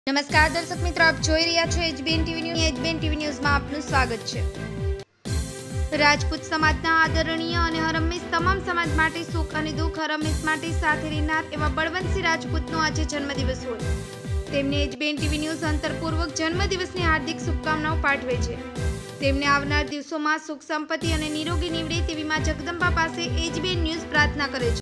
નમસ્કાર દર્શક મિત્રો, આપ જોઈ રહ્યા છો HBN TV news. HBN TV ન્યૂઝમાં આપનું સ્વાગત છે। રાજપૂત સમાજના આદરણીય અને હરમેશ તમામ સમાજ માટે સુખ અને દુઃખ હરમેશ માટે સાથે રહેનાર એવા બળવંતસિંહ રાજપૂતનો આજે જન્મદિવસ હોય તેમને એચબીએન ટીવી ન્યૂઝ અંતરપૂર્વક જન્મદિવસની હાર્દિક શુભકામનાઓ પાઠવે છે। તેમને આવનાર દિવસોમાં સુખ સંપત્તિ અને નિરોગી નીવડે તેવી માં જગદંબા પાસે એચબીએન ન્યૂઝ પ્રાર્થના કરે છે।